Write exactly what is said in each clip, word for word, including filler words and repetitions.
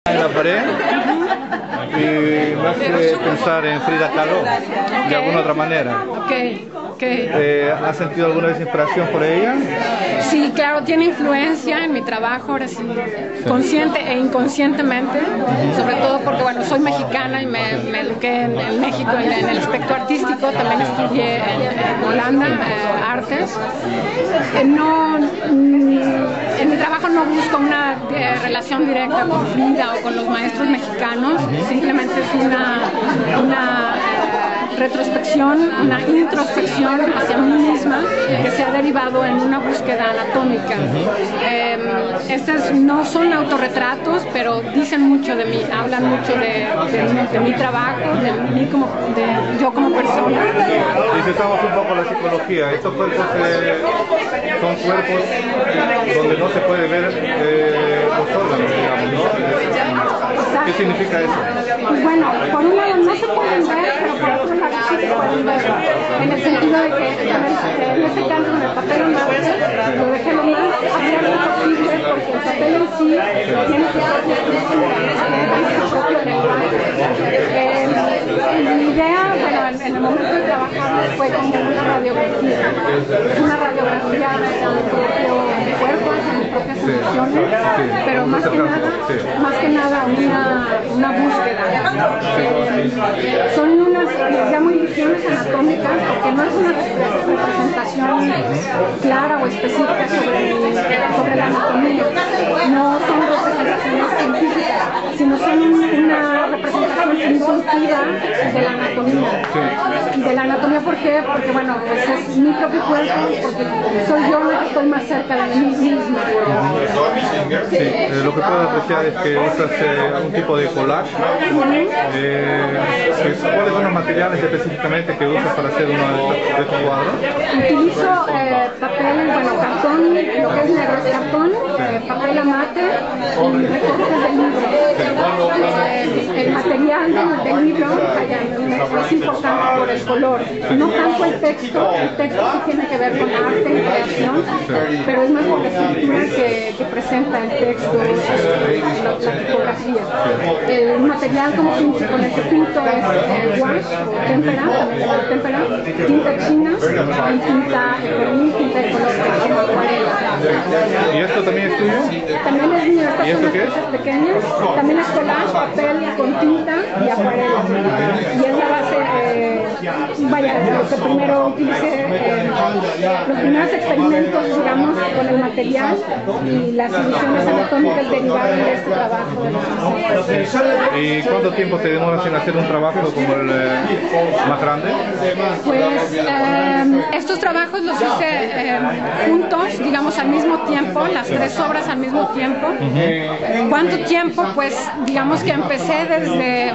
En la pared y me hace pensar en Frida Kahlo de alguna otra manera. Okay, okay. Eh, ¿Has sentido alguna vez inspiración por ella? Sí, claro, tiene influencia en mi trabajo, ahora sí, sí. Consciente e inconscientemente, uh-huh. Sobre todo porque, bueno, soy mexicana y me, me eduqué en, en México en, en el aspecto artístico, también estudié en, en Holanda, eh, artes. Eh, no, mm, en mi trabajo no busco una eh, relación directa con Frida o con los maestros mexicanos, uh-huh. Simplemente es una, una eh, retrospección, una introspección hacia mí misma que se ha derivado en una búsqueda anatómica. Uh-huh. eh, estos no son autorretratos, pero dicen mucho de mí, hablan mucho de, de, de mi trabajo, de mí como, de yo como persona. Y si estamos un poco la psicología, estos cuerpos eh, son cuerpos donde no se puede ver eh, los órganos, digamos, ¿no? ¿Qué significa eso? Bueno, por un lado no se pueden ver, pero por otro lado sí se pueden ver, en el sentido de que en este caso en el papel mate lo dejé lo más abierto posible porque el papel en sí tiene su propia estructura, tiene su propio lenguaje. Eh, mi idea, bueno, en, en el momento de trabajar fue como una radiografía, una radiografía de mi propio cuerpo, de mis propias emociones, pero más que nada, más que nada una, una búsqueda. Eh, son unas, ya muy visiones anatómicas, porque no es una representación clara o específica sobre, sobre la anatomía, no son representaciones científicas, sino son una representación intuitiva de la anatomía. Y de la anatomía, ¿por qué? Porque, bueno, pues es mi propio cuerpo, porque soy yo la que estoy más cerca de mí misma. Sí, eh, lo que puedo apreciar es que usas eh, un tipo de collage. Eh, ¿Cuáles son los materiales específicamente que usas para hacer uno de estos, de estos cuadros? Utilizo eh, papel, bueno, cartón, lo que es negro es cartón, eh, papel amate y recortes de libro. Eh, el material del, del libro es importante por el color, no tanto el texto, el texto sí tiene que ver con arte y creación, pero es más la estructura que, que presenta el texto, la, la tipografía. El material como pinto, con el que pinto es eh, wash o témpera, también se llama témpera, tinta china y tinta perlín, tinta de color que es acuarela. ¿Y esto también es tuyo? También es mío, estas ¿Y esto son qué es? Piezas pequeñas, también es collage, papel con tinta y acuarela. Y es la base, eh, vaya, lo que primero utilicé, eh, los primeros experimentos, digamos, con el material y las ilusiones anatómicas derivaron de este trabajo de los insectos. ¿Y cuánto tiempo te demoras en hacer un trabajo como el eh, más grande? Pues eh, estos trabajos los hice eh, juntos, digamos al mismo tiempo, las tres obras al mismo tiempo. Uh-huh. ¿Cuánto tiempo? Pues digamos que empecé desde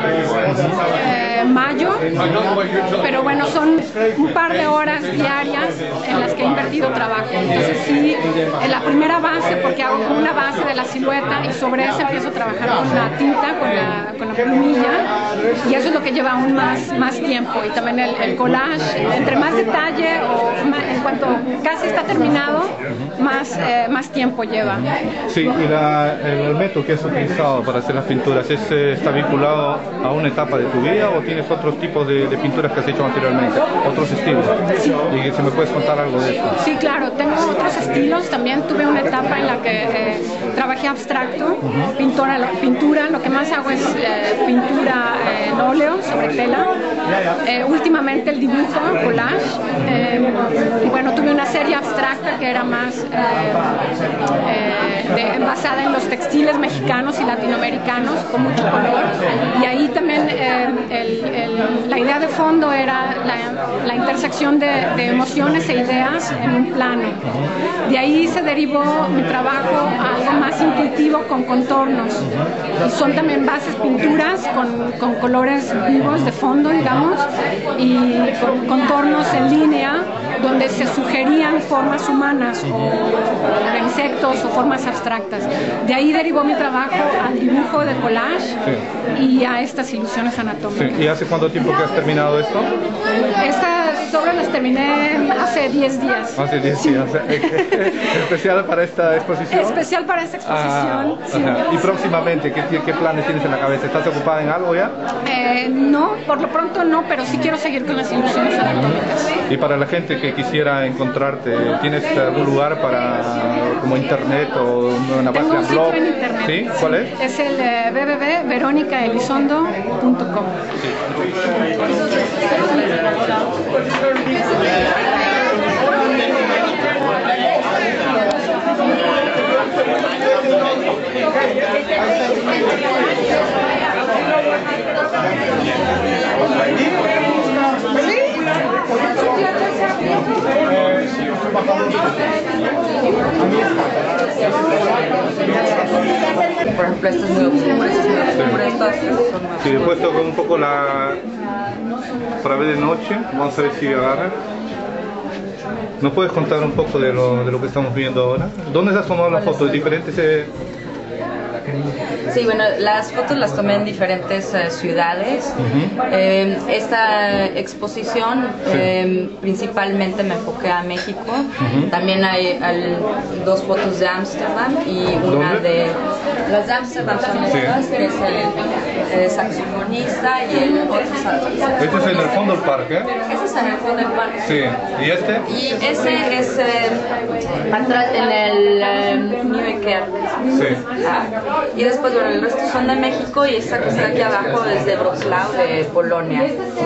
eh, mayo, pero bueno, son un par de horas diarias en las que he invertido trabajo. Entonces sí, en la primera base, porque hago como una base de la silueta y sobre eso empiezo a trabajar con la tinta, con la, con la plumilla, y eso es lo que lleva aún más, más tiempo. Y también el, el collage, entre más detalle o más, en cuanto casi está terminado, más, eh, más tiempo lleva. Sí, y la, el, el método que has utilizado para hacer las pinturas, ¿es, eh, ¿está vinculado a una etapa de tu vida o tienes otros tipos de, de pinturas que has hecho anteriormente, otros estilos? Sí. ¿Y si me puedes contar algo de eso? Sí, claro, tengo otros estilos, también tuve una etapa en la que eh, trabajé abstracto, uh-huh. pintura, pintura, lo que más hago es eh, pintura eh, en óleo sobre tela, eh, últimamente el dibujo, collage, eh, y bueno, tuve una serie abstracta que era más eh, eh, de, basada en los textiles mexicanos y latinoamericanos con mucho color, y ahí también eh, el, el, la idea de fondo era la, la intersección de, de emociones e ideas en un plano. De ahí se derivó mi trabajo a algo más intuitivo con contornos, y son también bases pinturas con, con colores vivos de fondo, digamos, y con contornos en línea donde se sugerían formas humanas o de insectos o formas abstractas. De ahí derivó mi trabajo al dibujo de collage, sí. Y a estas ilusiones anatómicas. Sí. ¿Y hace cuánto tiempo que has terminado esto? Estas Las obras las terminé hace diez días. Hace diez días. ¿Especial para esta exposición? Especial para esta exposición. Ah, sí. y próximamente, ¿qué, ¿qué planes tienes en la cabeza? ¿Estás ocupada en algo ya? Eh, no, por lo pronto no, pero sí quiero seguir con las ilusiones anatómicas. Y para la gente que quisiera encontrarte, ¿tienes algún lugar para, como internet o una Tengo página un sitio blog? en internet. ¿Sí? ¿Cuál es? Es el eh, w w w punto verónica elizondo punto com. Por ejemplo, esto es muy oscuro, esto es muy oscuro, estas son muy Sí, he puesto con un poco la... para ver de noche, vamos a ver si agarra. ¿Nos puedes contar un poco de lo, de lo que estamos viendo ahora? ¿Dónde has tomado las fotos? ¿Diferentes? Eh... Sí, bueno, las fotos las tomé en diferentes uh, ciudades. Uh-huh. eh, esta exposición Sí. eh, principalmente me enfoqué a México. Uh-huh. También hay al, dos fotos de Ámsterdam y una ¿Dónde? de... Las de Ámsterdam son Sí. estas, que es el, el saxofonista y el otro saxofonista. Este es en el fondo del parque. Ese es en el fondo del parque. Sí. ¿Y este? Y ese es eh, atrás en el eh, New Iker. Sí. Ah, y después, bueno, el resto son de México y esta que está aquí abajo es de Wrocław, de Polonia.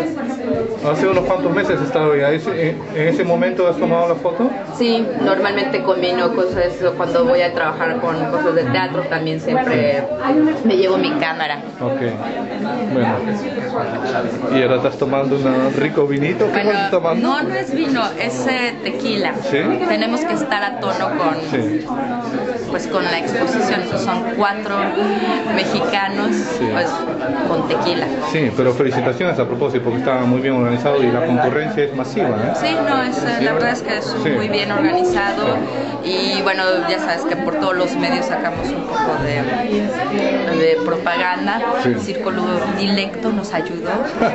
Hace unos cuantos meses he estado ya. ¿En ese momento has tomado la foto? Sí, normalmente combino cosas, cuando voy a trabajar con cosas de teatro también siempre me llevo mi cámara. Ok. Bueno. ¿Y ahora estás tomando un rico vinito? ¿Qué Bueno, estás tomando? no, no es vino, es eh, tequila. ¿Sí? Tenemos que estar a tono con, Sí. pues, con la exposición. Entonces son cuatro mexicanos Sí. pues, con tequila. Sí, pero felicitaciones a propósito porque estaba muy bien organizado y la concurrencia es masiva, ¿eh? Sí, no, es, eh, la verdad es que es Sí. muy bien organizado y bueno, ya sabes que por todos los medios sacamos un poco de, de propaganda. Sí. El Círculo Dilecto nos ayudó.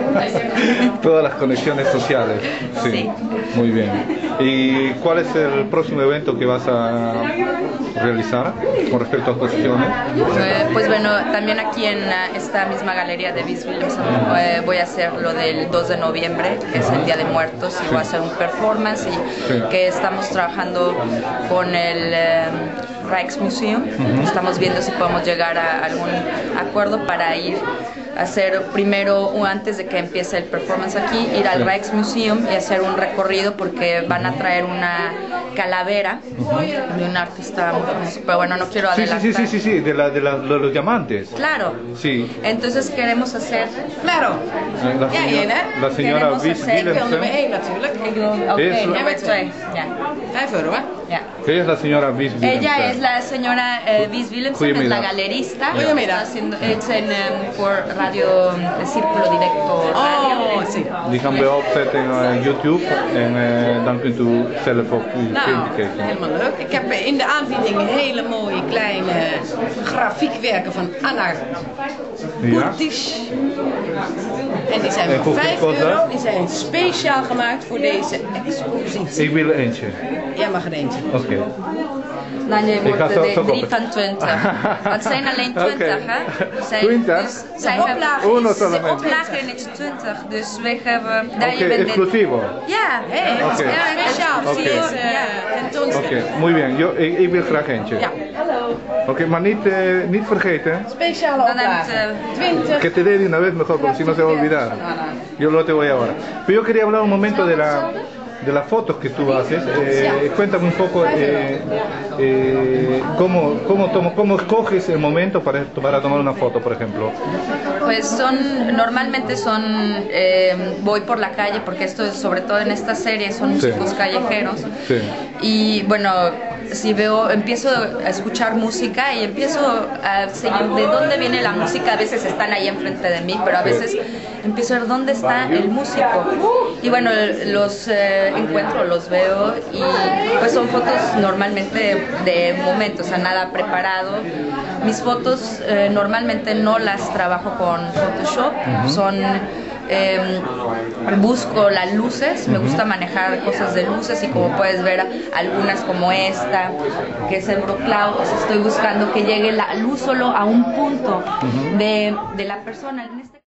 Todas las conexiones sociales. Sí. Sí. Muy bien. ¿Y cuál es el próximo evento que vas a realizar con respecto a exposiciones? Eh, pues bueno, también aquí en eh, esta misma galería de Vis Williamson eh, voy a hacer lo del dos de noviembre, que es el Día de Muertos, y voy a hacer un performance y Sí. que estamos trabajando con el eh, Rijksmuseum. Estamos viendo si podemos llegar a algún acuerdo para ir a hacer primero, o antes de que empiece el performance aquí, ir al Sí. Rijksmuseum y hacer un recorrido porque van a traer una calavera de un artista muy famoso, pero bueno, no quiero Sí, adelantar. sí, sí, sí, sí, de, la, de, la, de los diamantes. Claro. Sí. Entonces queremos hacer... Claro. La, Ja, señora- Jene. la señora Queremos Vis hacer- Ik wil nummer Willemsen. één natuurlijk. Ik wil... Ok, Es- number two. Ya, Ga even hoor. ya. Ella es la señora Vis Willemsen. Ella es la señora eh, Vis Willemsen, es la Goedemiddag. galerista. Goedemiddag. Está haciendo, es en, em, por radio, eh, Círculo Directo Radio. Oh, zie. Die gaan we opzetten in YouTube en uh, dan kunt u zelf ook uw Nou, filmpje kijken. helemaal leuk. Ik heb in de aanbieding hele mooie kleine grafiekwerken van Anna Ja? Boertisch. En die zijn En voor hoeveel vijf kost dat? euro. Die zijn speciaal gemaakt voor deze expositie. Ik wil eentje. Jij mag er eentje. Oké. Okay. Nee, nee, Ik ga wordt zo- de zo drie kopen. van twintig. Het zijn alleen twintig, Oké. hè? Zij, twintig? Dus, zij De hebben, oplage Uno is... solamente. de oplage is twintig, dus wij hebben... daar Oké, je bent dit- exclusivo. Ja, Hey, Oké. ja, speciaal voor Oké. deze Ja. tentoonstelling. Oké, muy bien. Yo, ik, ik wil graag eentje. Ja, Oké, maar niet, uh, niet vergeten. speciale Dan hebt oplage. eh, twintig. Que te dé de una vez mejor, porque si no se va a olvidar. Yo lo te voy ahora. Pero yo quería hablar un momento de la de las fotos que tú haces. Eh, cuéntame un poco eh, eh, cómo, cómo, tomo, cómo escoges el momento para, para tomar una foto, por ejemplo. Pues son, normalmente son, eh, voy por la calle, porque esto es, sobre todo en esta serie, son Sí. músicos callejeros. Sí. Y bueno, si veo, empiezo a escuchar música y empiezo a seguir de dónde viene la música. A veces están ahí enfrente de mí, pero a veces empiezo a ver dónde está el músico. Y bueno, los eh, encuentro, los veo y pues son fotos normalmente de momento, o sea, nada preparado. Mis fotos eh, normalmente no las trabajo con Photoshop, son eh, busco las luces, me gusta manejar cosas de luces y como puedes ver algunas como esta, que es el Brocloud, pues estoy buscando que llegue la luz solo a un punto de, de la persona. En este